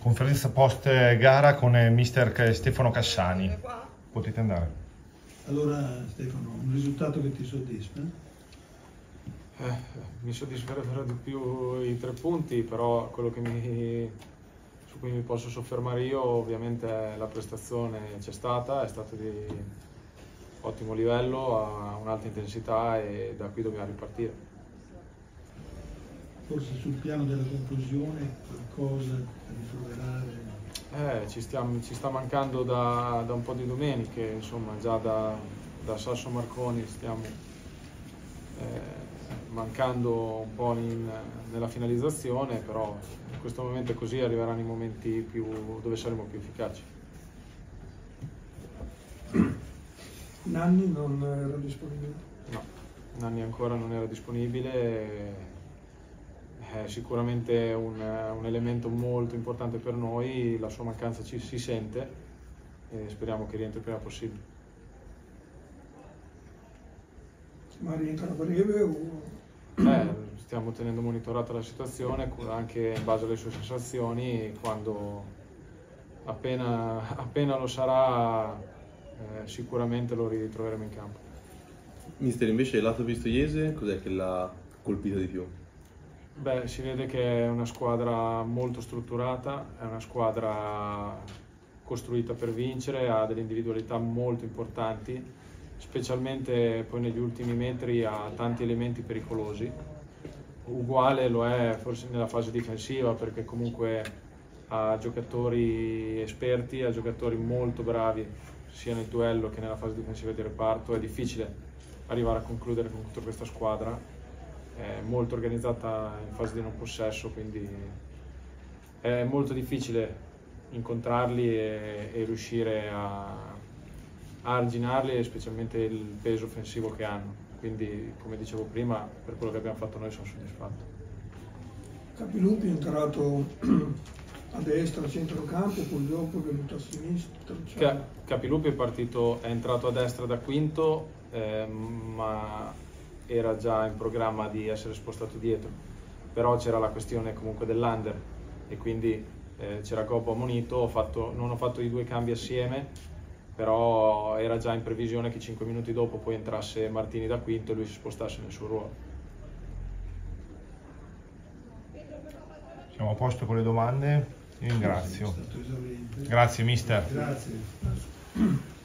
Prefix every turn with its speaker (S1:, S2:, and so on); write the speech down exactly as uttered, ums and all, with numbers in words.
S1: conferenza post gara con il mister Stefano Cassani. Potete andare.
S2: Allora Stefano, un risultato che ti soddisfa?
S3: Eh, mi soddisferebbero di più i tre punti, però quello che mi, su cui mi posso soffermare io ovviamente è la prestazione. C'è stata, è stata di ottimo livello, a un'alta intensità e da qui dobbiamo ripartire.
S2: Forse sul piano della conclusione qualcosa da risolverare?
S3: Eh, ci, stiamo, ci sta mancando da, da un po' di domeniche, insomma già da, da Sasso Marconi stiamo eh, mancando un po' in, nella finalizzazione, però in questo momento è così, arriveranno i momenti più, dove saremo più efficaci.
S2: Nanni non era disponibile?
S3: No, Nanni ancora non era disponibile. È sicuramente un, un elemento molto importante per noi, la sua mancanza ci si sente e speriamo che rientri il prima possibile.
S2: Ma rientra a breve o...?
S3: Eh, stiamo tenendo monitorata la situazione anche in base alle sue sensazioni. Quando appena, appena lo sarà eh, sicuramente lo ritroveremo in campo.
S4: Mister, invece lato pistoiese cos'è che l'ha colpito di più?
S3: Beh, si vede che è una squadra molto strutturata, è una squadra costruita per vincere, ha delle individualità molto importanti, specialmente poi negli ultimi metri ha tanti elementi pericolosi. Uguale lo è forse nella fase difensiva, perché comunque ha giocatori esperti, ha giocatori molto bravi sia nel duello che nella fase difensiva di reparto. È difficile arrivare a concludere con tutta questa squadra. È molto organizzata in fase di non possesso, quindi è molto difficile incontrarli e, e riuscire a, a arginarli, specialmente il peso offensivo che hanno. Quindi, come dicevo prima, per quello che abbiamo fatto noi sono soddisfatto.
S2: Capilupi è entrato a destra a centrocampo, poi dopo è venuto a sinistra. Cioè...
S3: Ca Capilupi è partito, è entrato a destra da quinto, eh, ma era già in programma di essere spostato dietro, però c'era la questione comunque dell'under e quindi eh, c'era Gobbo ammonito. Ho fatto, non ho fatto i due cambi assieme, però era già in previsione che cinque minuti dopo poi entrasse Martini da quinto e lui si spostasse nel suo ruolo.
S1: Siamo a posto con le domande, io ringrazio. Grazie mister.
S2: Grazie.